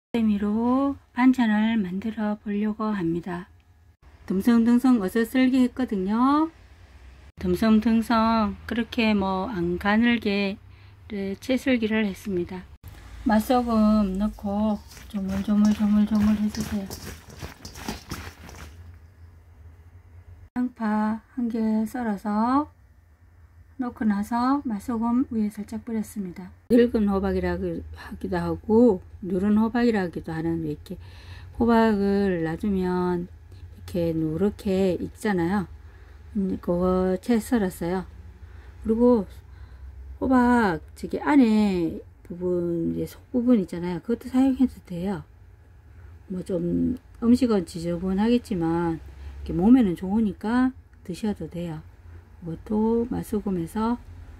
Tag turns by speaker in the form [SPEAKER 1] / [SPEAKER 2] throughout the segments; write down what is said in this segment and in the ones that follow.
[SPEAKER 1] 재미로 반찬을 만들어 보려고 합니다. 듬성듬성 어서 썰기 했거든요. 듬성듬성 그렇게 안 가늘게 채썰기를 했습니다. 맛소금 넣고 조물조물 해주세요. 양파 한 개 썰어서 넣고 나서 맛소금 위에 살짝 뿌렸습니다. 늙은 호박이라고 하기도 하고 누런 호박이라기도 하는, 이렇게 호박을 놔주면 이렇게 누렇게 익잖아요. 그거 채 썰었어요. 그리고 호박 저기 안에 부분, 이제 속 부분 있잖아요. 그것도 사용해도 돼요. 좀 음식은 지저분하겠지만 이렇게 몸에는 좋으니까 드셔도 돼요. 이것도 맛소금에서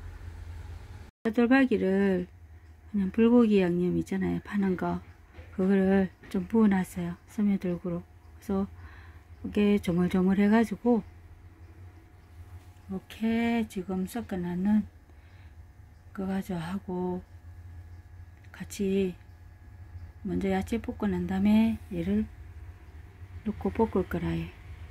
[SPEAKER 1] 차돌박이를 그냥 불고기 양념 있잖아요, 파는 거, 그거를 좀 부어 놨어요, 스며들고로. 그래서 이게 조물조물 해가지고 이렇게 지금 섞어 놨는 거 가지고 같이 먼저 야채 볶고 난 다음에 얘를 넣고 볶을 거라요.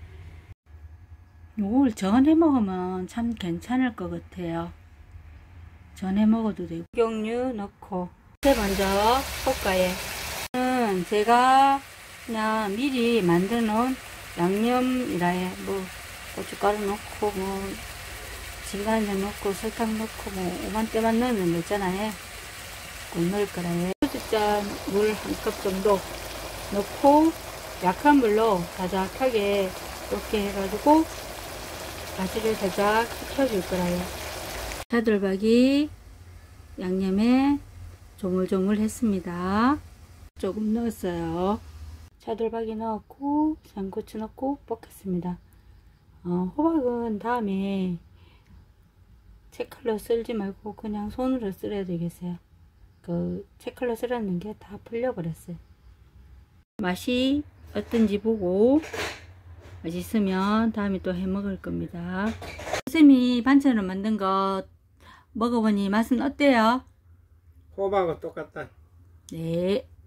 [SPEAKER 1] 요걸 전에 먹으면 참 괜찮을 것 같아요. 전에 먹어도 되고. 식용유 넣고 먼저 볶아요. 제가 그냥 미리 만들어 놓은 양념이라요. 고춧가루 넣고 진간장 넣고 설탕 넣고 오만때만 넣으면 넣잖아요. 꼭 넣을 거라요. 소주잔 물 한 컵 정도 넣고 약한 불로 자작하게 이렇게 해가지고 가지를 살짝 식혀줄 거라요. 차돌박이 양념에 조물조물 했습니다. 조금 넣었어요. 차돌박이 넣었고 양고추 넣고 볶았습니다. 호박은 다음에 채칼로 썰지 말고 그냥 손으로 썰어야 되겠어요. 그 채칼로 썰었는 게 다 풀려 버렸어요. 맛이 어떤지 보고 맛있으면 다음에 또 해 먹을 겁니다. 선생님이 반찬으로 만든 거 먹어보니 맛은 어때요?
[SPEAKER 2] 호박하고 똑같다.
[SPEAKER 1] 네.